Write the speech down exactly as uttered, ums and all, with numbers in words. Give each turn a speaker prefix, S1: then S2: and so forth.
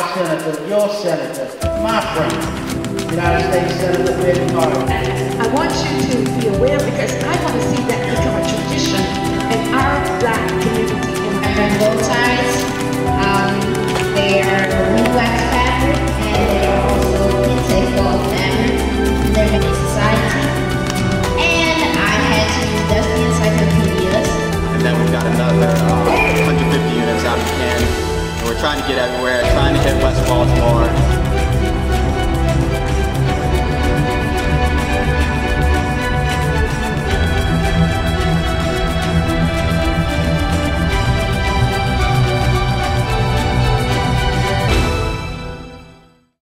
S1: our senator, your senator, my friend, United States Senator Ben Carter.
S2: I want you to be aware because I want to see that become a tradition in our black community.
S3: And then bow ties, um, they are blue wax fabric and they are also kente cloth fabric. They're in society. And I had to use dusty encyclopedias.
S4: And then we've got another uh, one hundred fifty units out in Canton. We're trying to get everywhere, trying to hit West Baltimore.